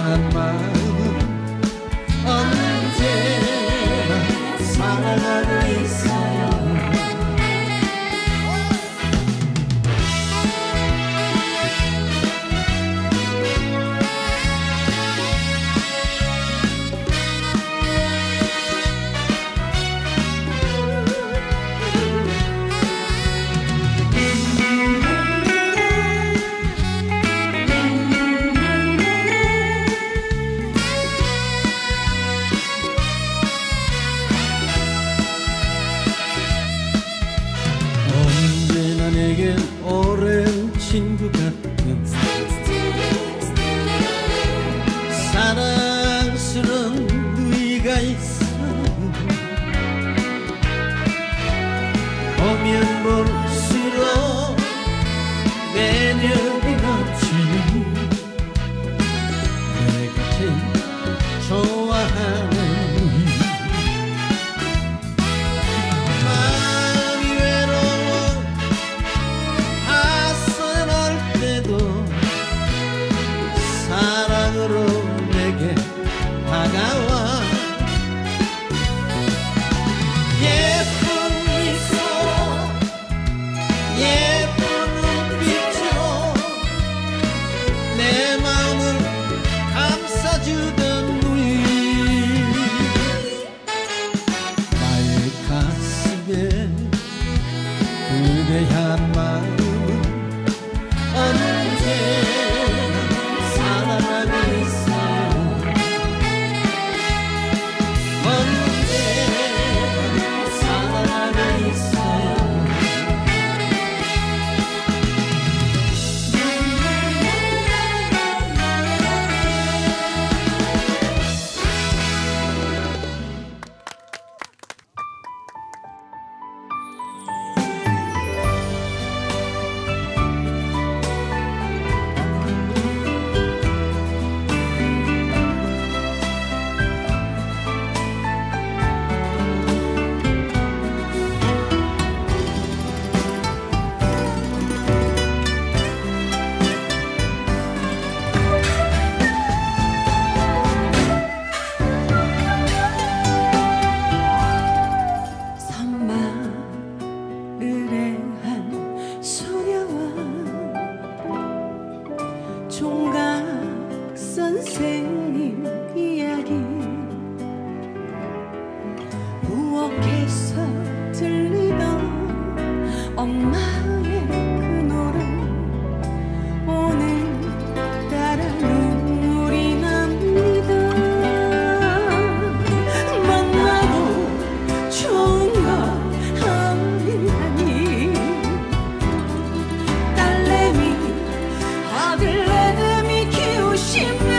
위대한 마음은 언제나 사랑하고 있어요. 내겐 오랜 친구 같은 사랑스러운 누이가 있어. 보면 볼수록 매력이 넘치는 내가 제일 좋아하는 사랑으로 내게 다가와. 예쁜 미소 예쁜 눈빛으로 내 마음을 감싸주던 누이. 나의 가슴에 그대 향한 마음은 언제나 사랑하고 있어요. 언제나 사랑하고 있어요. 총각 선생님 이야기 부엌에서 들리던 엄마의 그 노래 오늘따라 눈물이 납니다. 만나고 좋은 거 아니하니 딸내미 아들내미 키우시면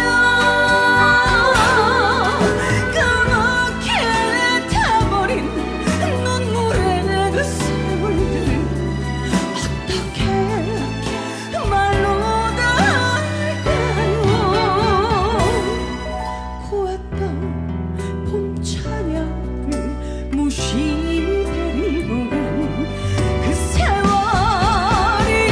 까맣게 타버린 눈물의 그 세월들 어떻게 말로 다 할까요. 고왔던 봄차녀를 무심히 데리고 간 그 세월이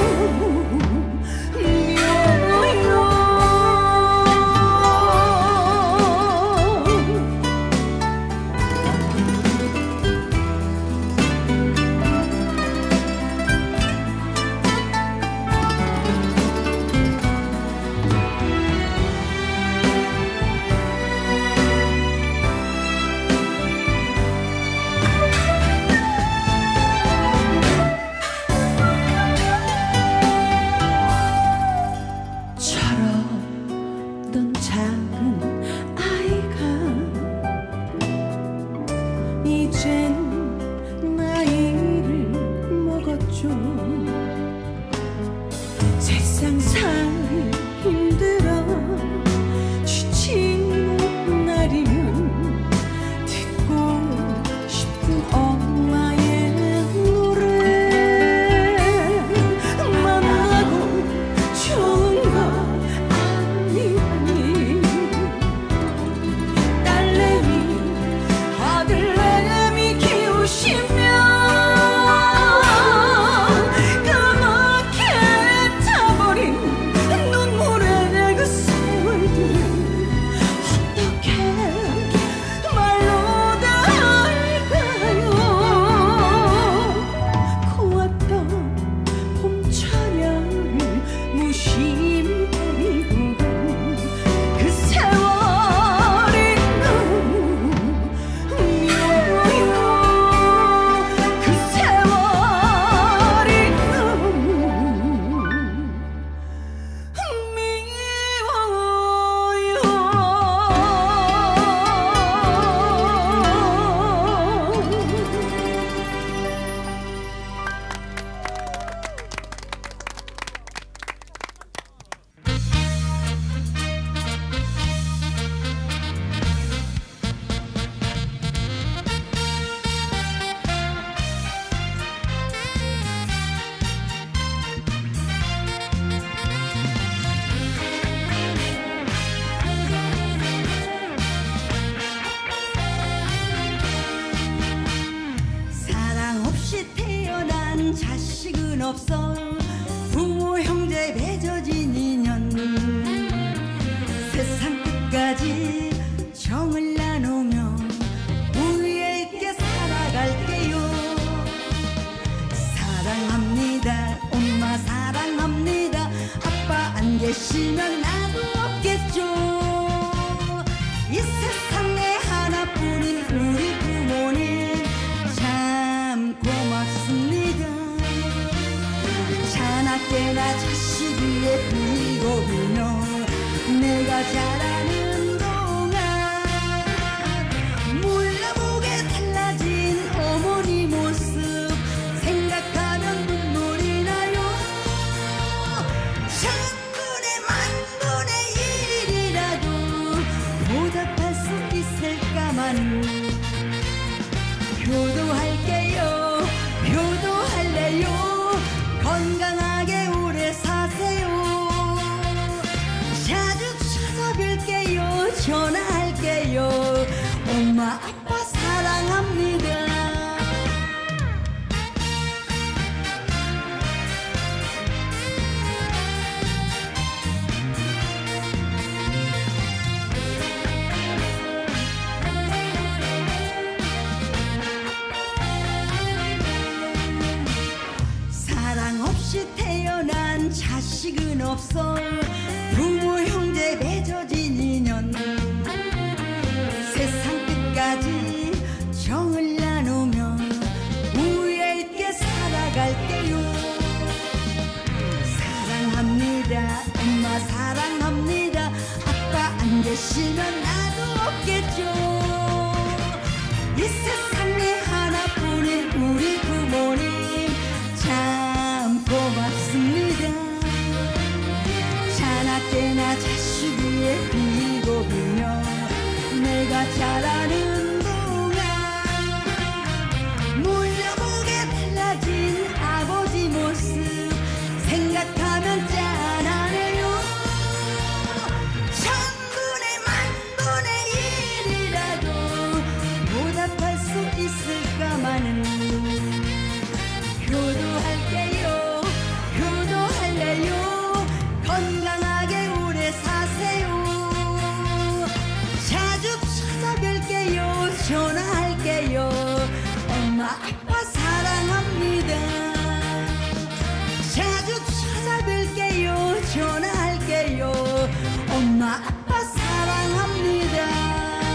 철없던 작은 아이가 이젠 나이를 먹었죠. 세상 살기 힘들어 지친 날이면 듣고 싶은 엄마의 노래 만나고 좋은 거 아니하니 없어 부모 형제 맺어진 인연 세상 끝까지 정을 나누며 우리에 있게 살아갈게요. 사랑합니다 엄마 사랑합니다 아빠 안 계시면 나도 없겠죠. 이 세상에 하나뿐인 우리 부모님 참 고맙습니다. 자나깨나 자식 위에 빌고 빌며 내가 자라는 동안 몰라보게 달라진 어머니 모습 생각하면 눈물이 나요. 천분의 만분의 일이라도 보답할 수 있을까만 효도할게요 효도할래요. 건강하게 오래 사세요. 자주 찾아뵐게요 전화할게요. 엄마 아빠 사랑합니다. 사랑 없이 태어난 자식은 없어 부모 형제 맺어진 인연 세상 끝까지 정을 나누며 우애 있게 살아갈게요. 사랑합니다 엄마 사랑합니다 아빠 안 계시면 나도 없겠죠. 이 세상에 하나뿐인 우리 부모님 참 고맙습니다. 자나깨나 자식 위에 빌고 빌며 내가 자라는 동안 몰려보게 달라진 아버지 모습 생각하면 짠하네요. 천분의 만분의 일이라도 보답할 수 있을까마는 효도할게요 효도할래요. 건강하게 오래 사세요. 자주 찾아뵐게요 전화할게요. 엄마 아빠 사랑합니다. 자주 찾아뵐게요 전화할게요. 엄마 아빠 사랑합니다.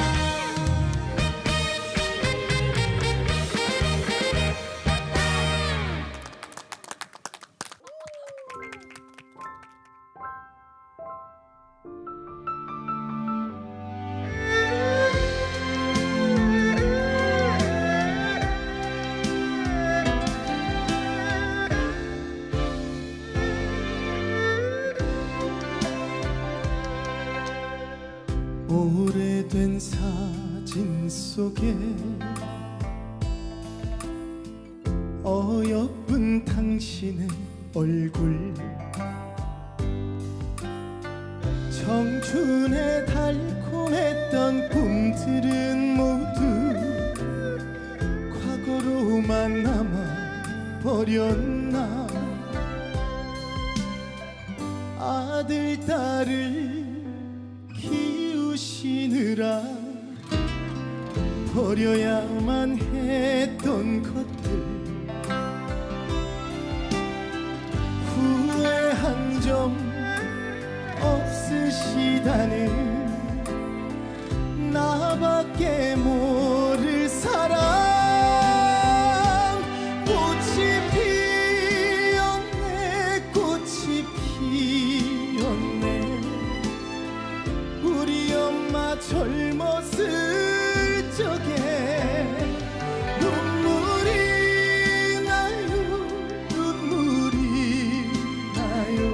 오래된 사진 속에 어여쁜 당신의 얼굴 청춘의 달콤했던 꿈들은 모두 과거로만 남아 버렸나. 아들 딸을 키우시느라 버려야만 했던 것들 후회한 점 없으시다는 나밖에 모를 사랑. 꽃이 피었네 꽃이 피었네 우리 엄마 젊었을 적에 눈물이 나요 눈물이 나요.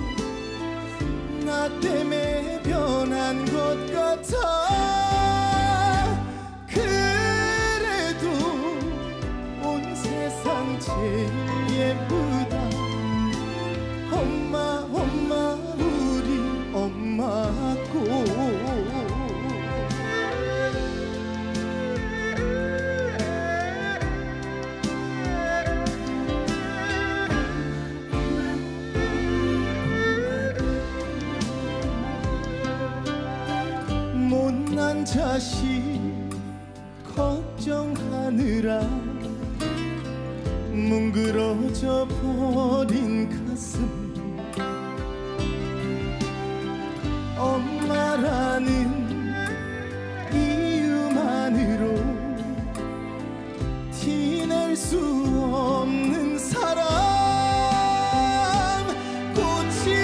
나 때문에 변한 것 같아. 그래도 온 세상 제일 예쁘다 엄마 엄마 우리 엄마고. 못난 자식 걱정하느라 뭉그러져 버린 가슴 엄마라는 이유만으로 티낼 수 없는 사람 꽃이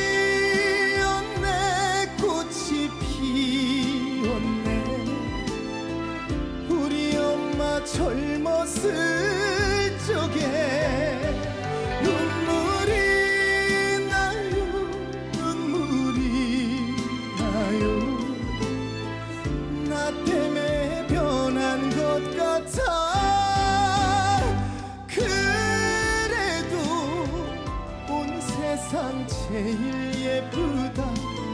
피었네 꽃이 피었네 우리 엄마 젊었을 적에 눈물이 나요 눈물이 나요 나 때문에 변한 것 같아 그래도 온 세상 제일 예쁘다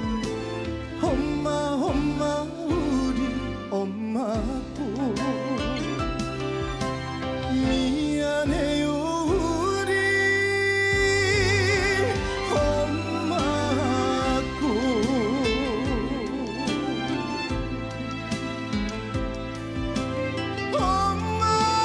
엄마 엄마 우리 엄마고 미안해요 우리 엄마고 엄마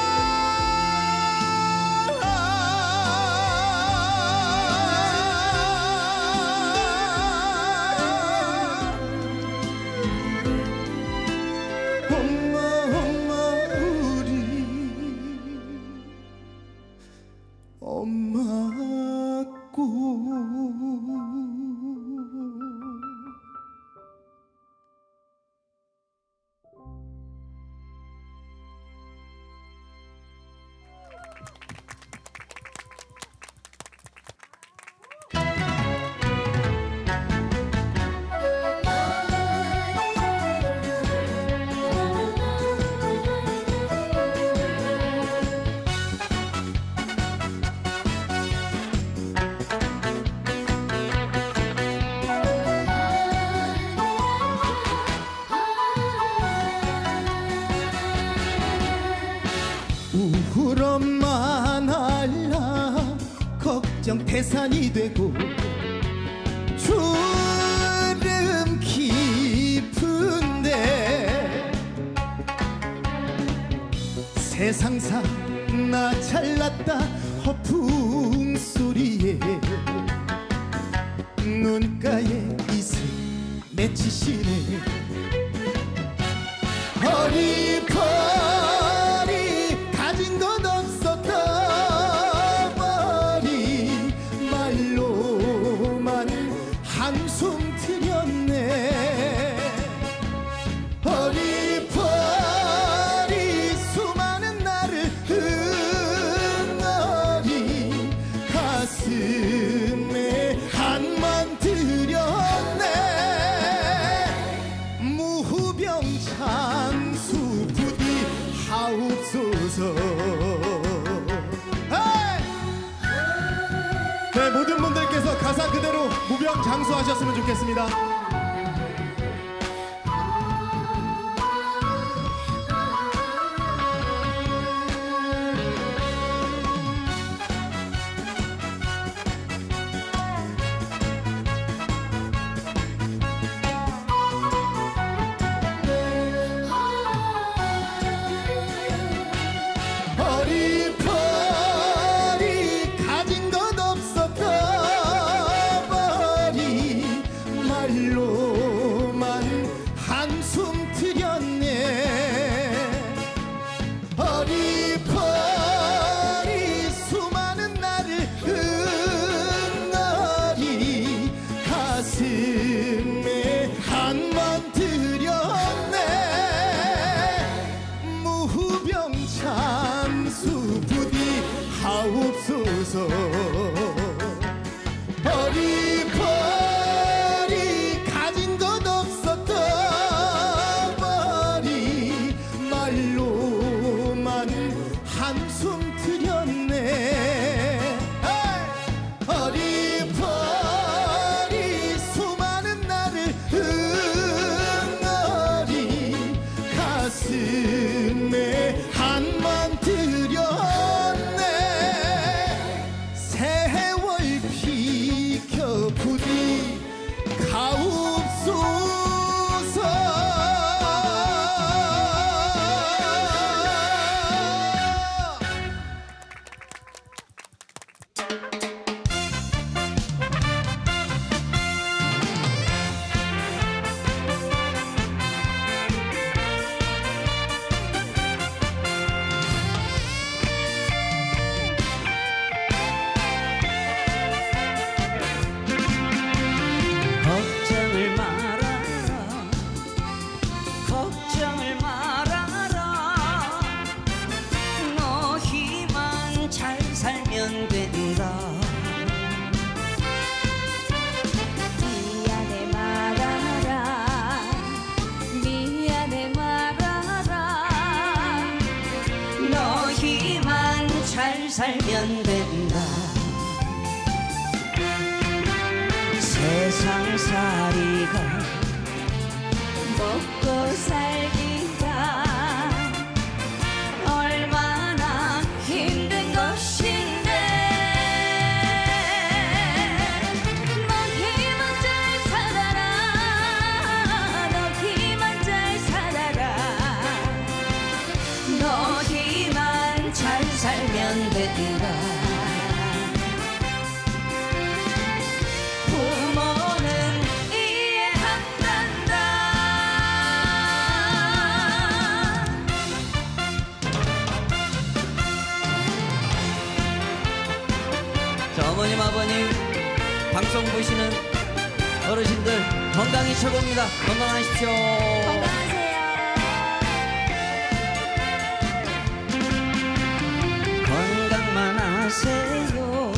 우울 엄마 날라 걱정 태산이 되고 주름 깊은데 세상사 나 잘났다 허풍 소리에 눈가에 이슬 맺히시네 어리버리 가진 것 없었던 머리 말로만 한숨 트렸네 어리버리 수많은 나를 응어리 가슴에 한만 들였네 무후병 장수 부디 하옵소서 네, 모든 분들께서 가사 그대로 무병장수하셨으면 좋겠습니다. 어리버리 가진 것 없었던 머리 말로 살면 된다. 세상살이가 먹고 살기가 얼마나 힘든 것인데 너희만 잘 살아라. 너희만 잘 살아라. 너희만 잘 살면 된다. 부모는 이해한단다. 자, 어머님, 아버님, 방송 보시는 어르신들 건강이 최고입니다. 건강하십시오. 건강하세요. 건강만 하세요.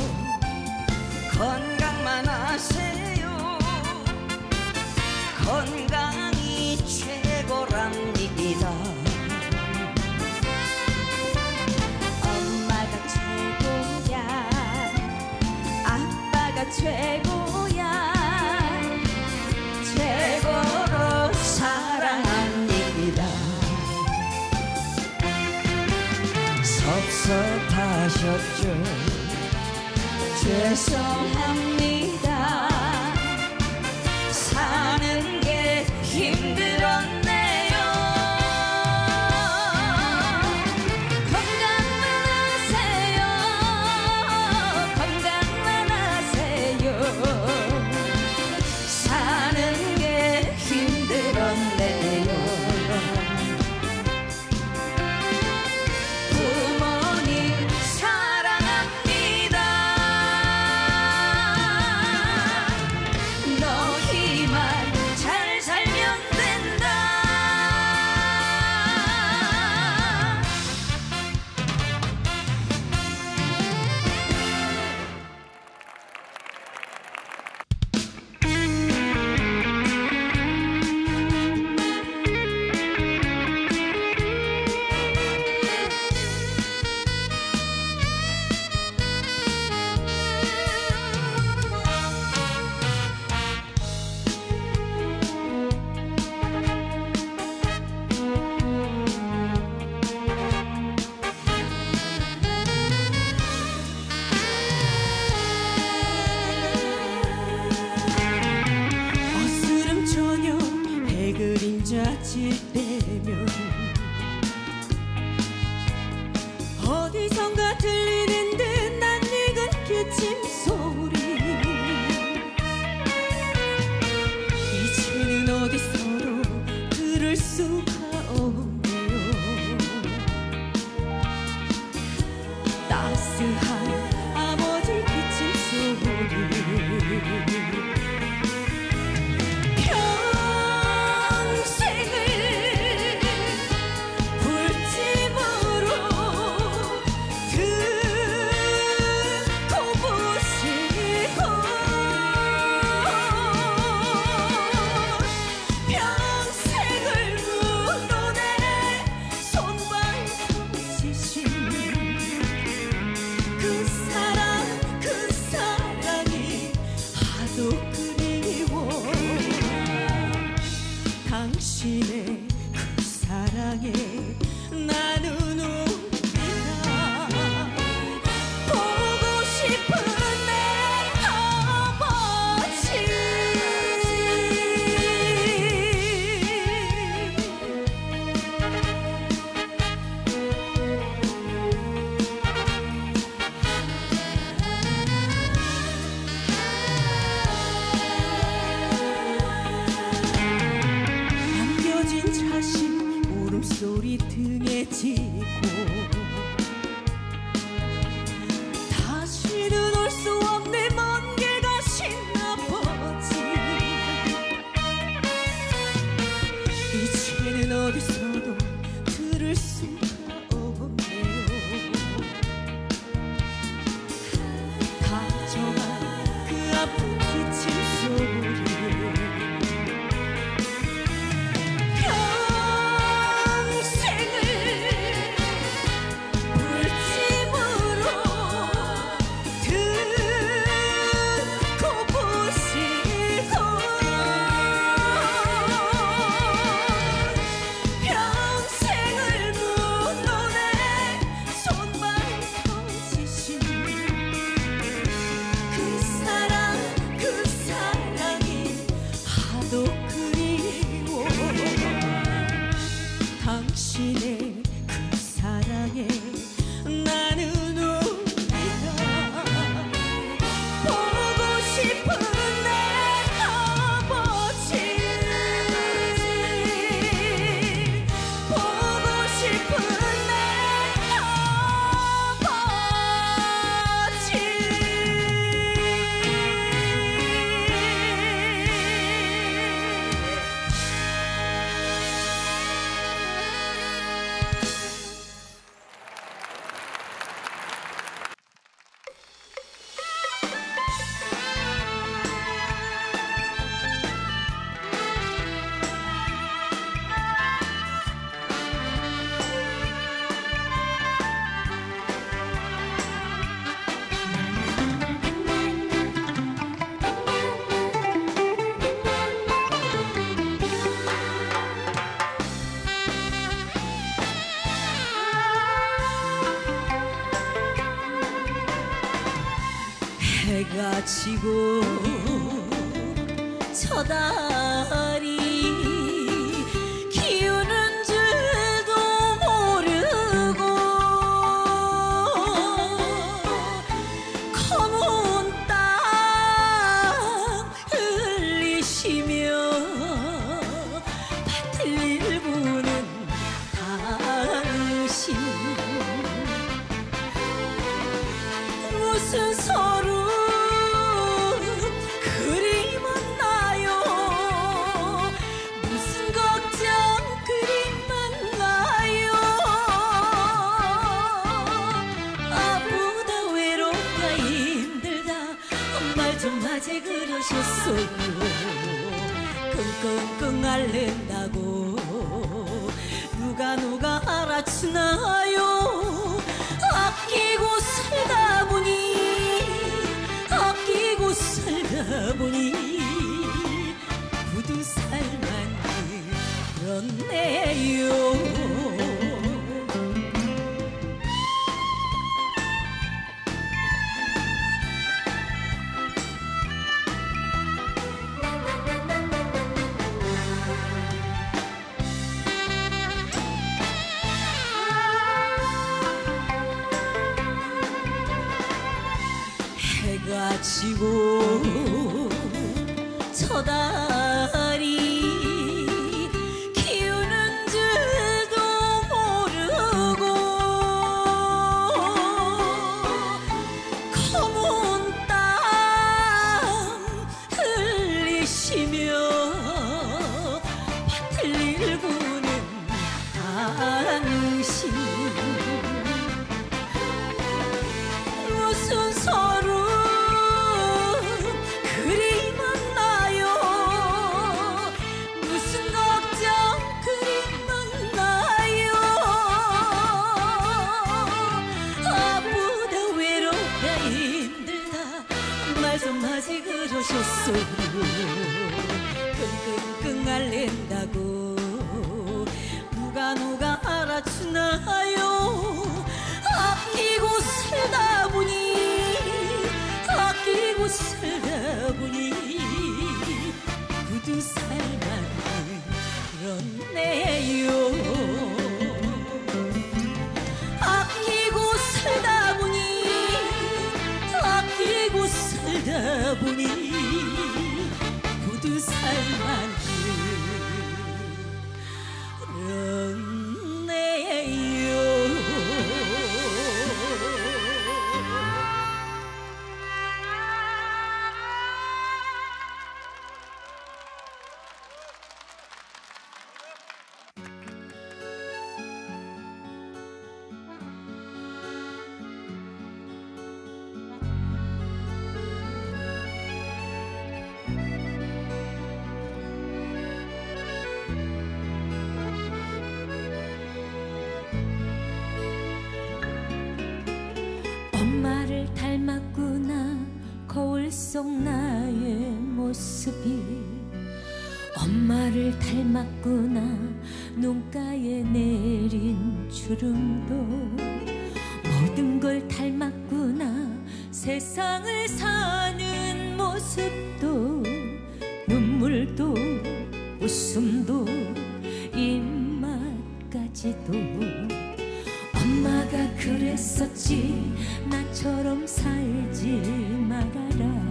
건강만 하세요. 건강이 최고랍니다. 엄마가 최고야. 아빠가 최고야. 최고로 사랑합니다. 섭섭하셨죠? 죄송합니다. 사는 게 힘들었네요. 건강만 하세요. 건강만 하세요. 사는 게 힘들었네요. 부모님 사랑합니다. 너희만 잘 살면 된다. 어스름 저녁 해 그림자 질 때면 어디선가 들리는 듯 낯익은 기침 소리. 이제는 어디서도 들을 수가 없네요. 따스한 아버지 기침 소리. 평생을 불침으로 듣고 보시고 평생을 눈온에 손발 얹으신 그 사랑이 하도 그리워. 당신의 그 사랑에 나는 웁니다. 보고 싶은 내 아버지. 남겨진 자식 울음소리 등에 지고 다시는 올 수 없는 먼 길 가신 아버지. 이제는 어디서도 들을 수가 없네요. 다정한 그 아픈 기침 소리. 평생을 당신의 그 사랑에 나는 울리다. 보고 싶은 내 아버지, 보고 싶은 내 아버지. 해가 지고 저 달이 기우는 줄도 모르고 검은 땅 흘리시며 밭을 일구는 당신, 무슨 서로 그림은 나요. 무슨 걱정 그림만 나요. 아프다 외롭다 힘들다 말 좀 하지 그러셨어요. 끙끙끙 앓는다고 누가 알아주나요. 아끼고 살다 보니 구두 살만 그렇네요. 해가 지고 저 달이 기우는 줄도 모르고 검은 땅 흘리시며 밭을 일구는 당신, 무슨 서로 그림은 나요. 무슨 걱정 그림은 나요. 아프다 외롭다 힘들다 말 좀 하지 그러셨어요. 끙끙끙 앓는다고 누가 알아주나요. 아끼고 살다 보니 구두 살만 그렇네요. 아끼고 살다 보니 구두 살만 그렇네요. 엄마를 닮았구나 거울 속 나의 모습이. 엄마를 닮았구나 눈가에 내린 주름도. 모든 걸 닮았구나 세상을 사는 모습도. 눈물도 웃음도 입맛까지 아버지도 엄마가 그랬었지 나처럼 살지 말아라.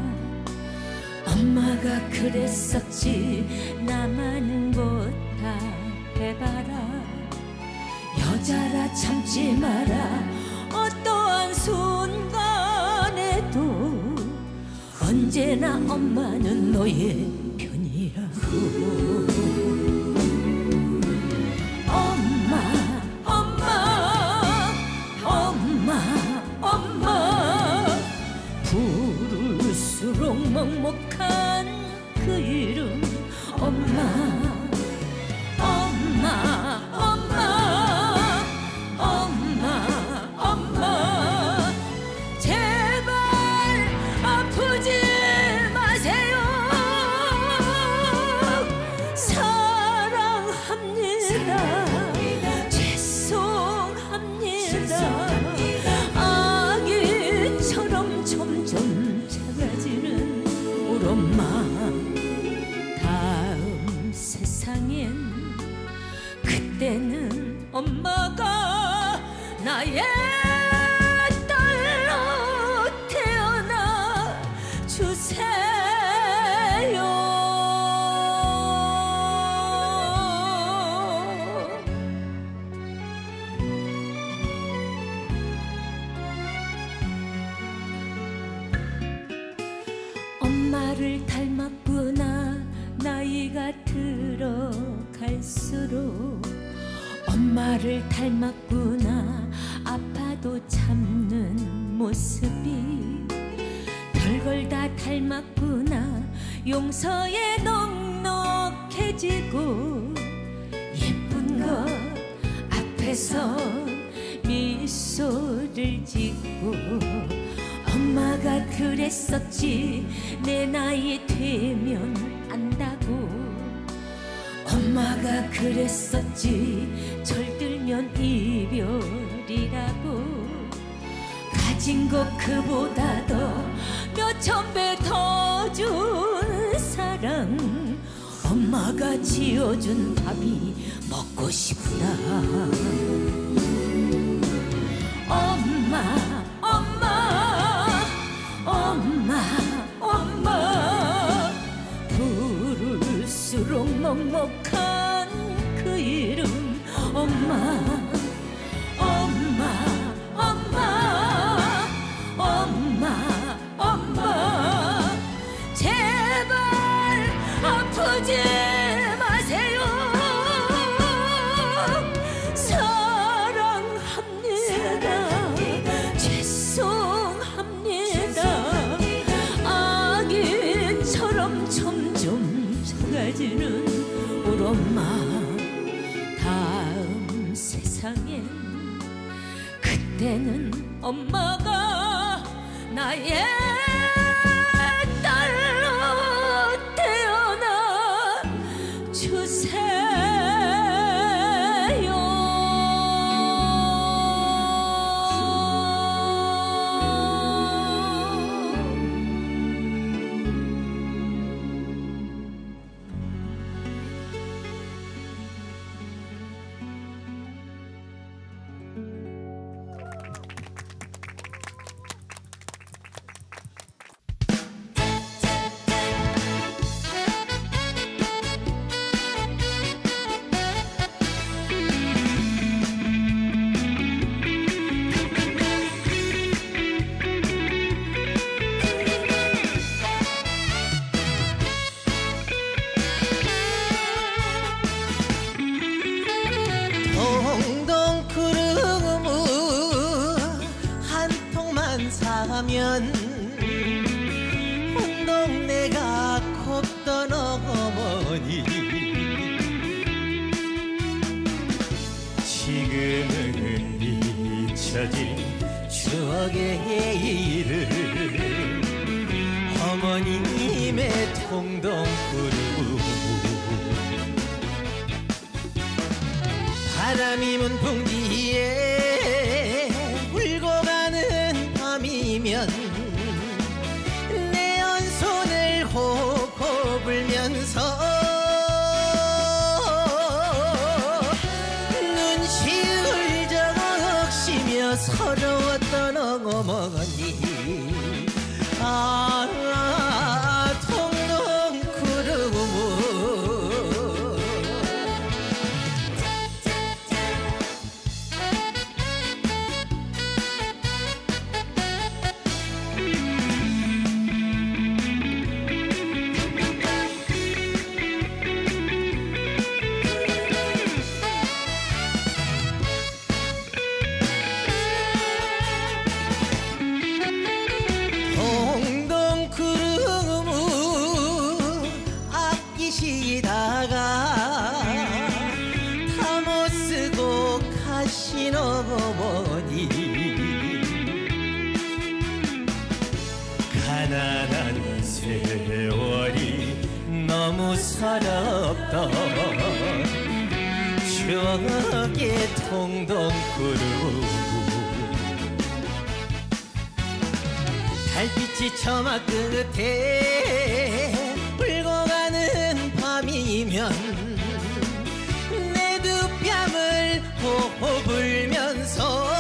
엄마가 그랬었지 나만은 못다 해봐라. 여자라 참지 마라. 어떠한 순간에도 언제나 엄마는 너의 편이라고. 엄마 엄마 엄마 엄마 부를수록 먹먹한 그 이름 엄마 엄마 엄마 엄마 엄마 제발 아프지 마세요. 사랑합니다. 죄송합니다. 아기처럼 점점 작아지는 우리 엄마. 다음 세상엔 그때는 엄마가 나의 딸로 태어나 주세요. 엄마를 닮았구나. 나이가 들어갈수록 엄마를 닮았구나. 아파도 참는 모습이 별걸 다 닮았구나. 용서에 넉넉해지고 예쁜 것 앞에서 미소를 짓고 엄마가 그랬었지 내 나이 되면 안다고. 엄마가 그랬었지 절들면 이별이라고. 가진 것 그보다 더 몇천 배 더 준 사랑 엄마가 지어준 밥이 먹고 싶다. 엄마 엄마 엄마 엄마 부를수록 먹먹한 그 이름 엄마 엄마 엄마 엄마 엄마 제발 아프지 마세요. 사랑합니다. 죄송합니다. 아기처럼 점점 작아지는 우리 엄마. 다음 세상엔 그때는 엄마가 나의 딸로 태어나 주세요. 동동 구름을 한 통만 사면 온 동네가 곱던 어머니. 지금은 잊혀진 추억의 이름 어머님의 동동 구름. 바람이 문풍기에 울고 가는 밤이면 내 연손을 호호 불면서 눈시 어머니 동동구르무 아끼시다가 다 못쓰고 가신 어머니 가난한 세월이 너무 서럽던 추억의 동동구르 달빛이 처마 끝에 울고 가는 밤이면 내 두 뺨을 호흡을면서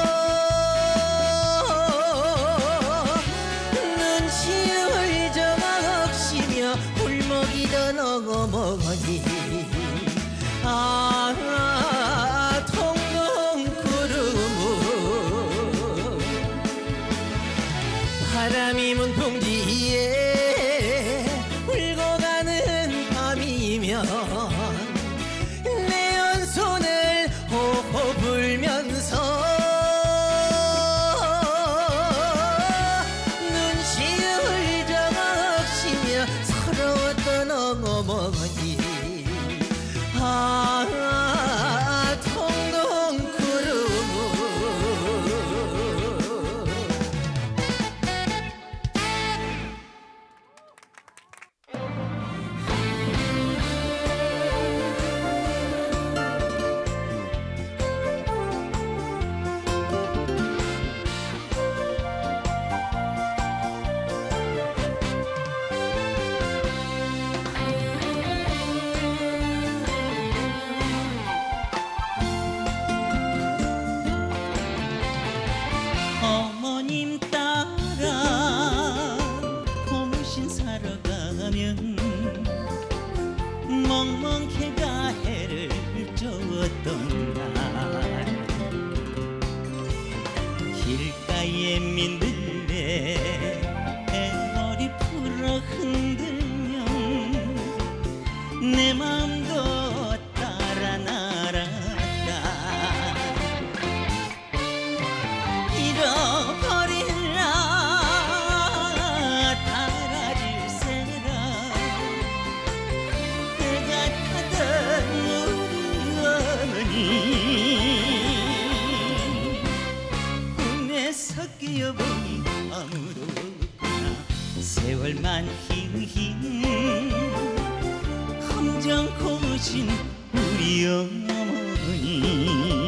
눈시울 정악시며 울먹이던 어머니 동동구르무 바람이 문풍지에 울고 가는 밤이면 내 연손을 호호 불면서 눈시울 정악시며 서러웠던 어머니 동동구르무 어머님 따라 고무신 사러 가면 멍멍해가 해를 쫓던 날 길가에 민들레 애머리 풀어 흔들면 내 맘도 따라 날았다 잃어버릴라 달아질세라 내가 타던 우리 어머니 꿈에 섞여보니 아무도 없구나 세월만 힝힝 함정 고무신 우리 어머니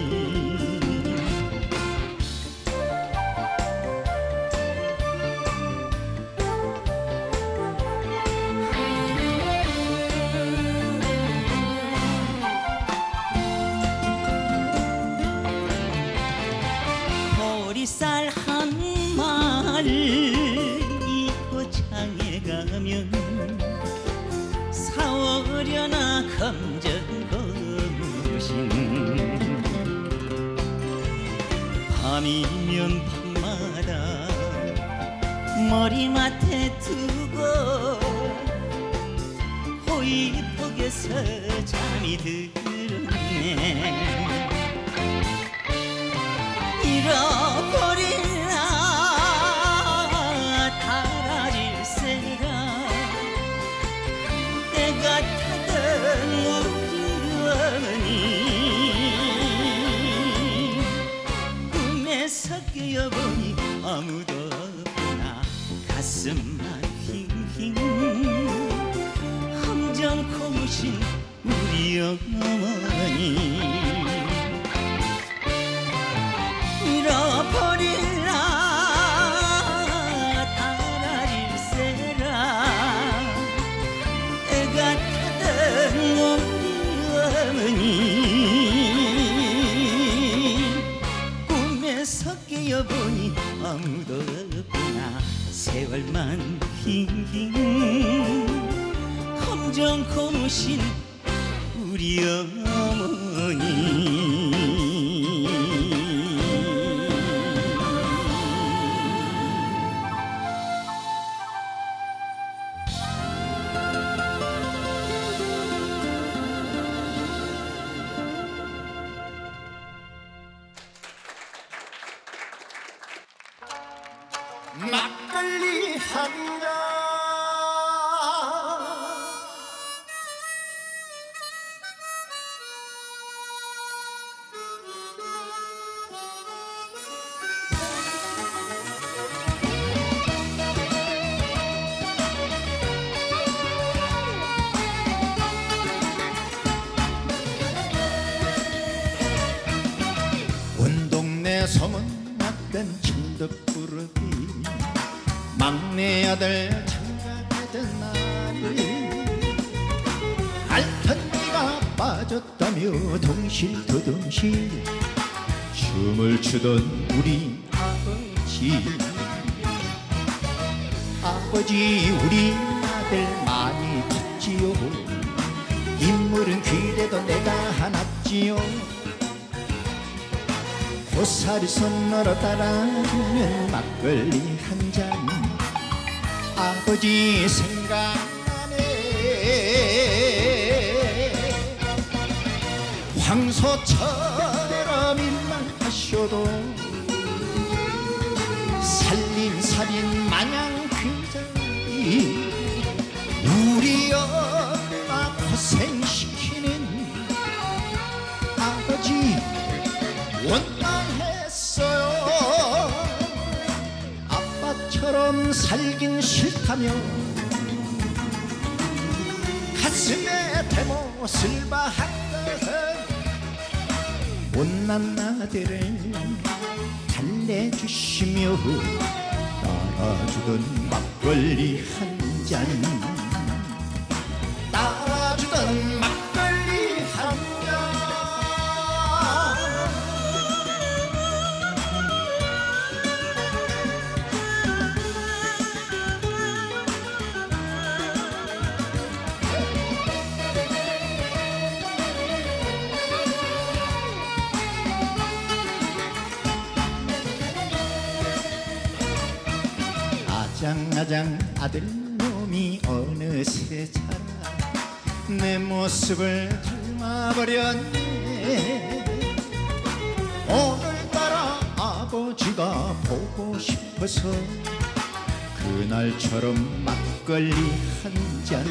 보리쌀 한 마리 입고 장에 가면 사오려나 검정 고무신 밤이면 밤마다 머리맡에 두고 호위복에서 잠이 들었네 잃어버릴라 달아질세라 내가 타던 우리 어머니 꿈에 섞여보니 아무도 없구나 가슴만 힝힝 함정 고무신 우리 어머니 잃어버릴라 달아질세라 애가 타던 우리 어머니 꿈에 섞여보니 아무 살만 흰 검정 고무신 우리 어머니. 막걸리 한 잔 온 동네 소문났던 천덕꾸러기 막내 아들 장가가던 날이 알턴니가 빠졌다며 동실도동실 춤을 추던 우리 아버지 우리 아들 많이 컸지요. 인물은 그래도 내가 하났지요. 고사리 손으로 따라주는 막걸리 한 잔 아버지 생각나네. 황소처럼 일만 하셔도 살림살인 마냥 그 자리 우리 엄마 고생시키는 아버지 원망했어요. 아빠처럼 살긴 싫다며 가슴에 대못을 박았던 못난 아들을 달래주시며 따라주던 막걸리 한 잔 따라주던 막걸리 한 잔 아장아장 아들놈이 어느새 자라 내 모습을 닮아버렸네. 오늘따라 아버지가 보고 싶어서 그날처럼 막걸리 한 잔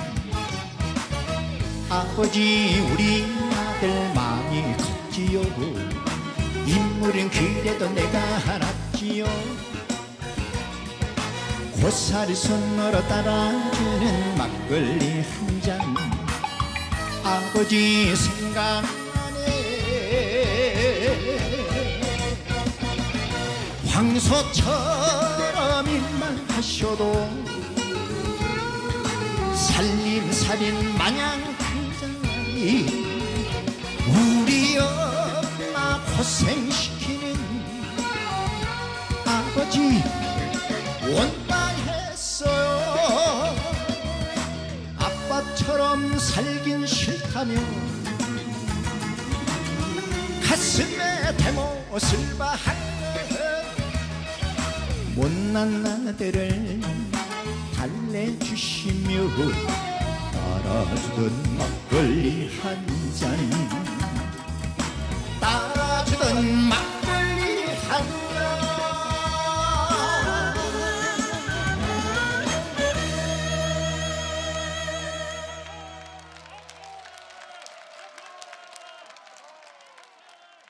아버지 우리 아들 많이 컸지요. 인물은 그래도 내가 하났지요. 고사리 손으로 따라주는 막걸리 한 잔 아버지 생각나네. 황소처럼 일만 하셔도 살림살인 마냥 그 자리 우리 엄마 고생시키는 아버지 원망했어요. 아빠처럼 살긴 싫다며 가슴에 대못을 박는 못난 아들을 달래주시며 따라주던 막걸리 한 잔